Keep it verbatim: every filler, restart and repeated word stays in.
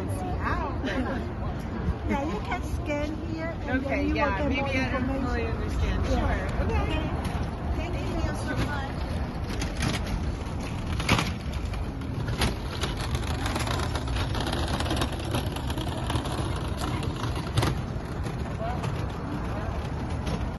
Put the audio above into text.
don't see how. Yeah, you can scan here. And Okay, then you yeah, will get maybe more I don't information. fully understand. Yeah. Sure. Okay. Thank you so much.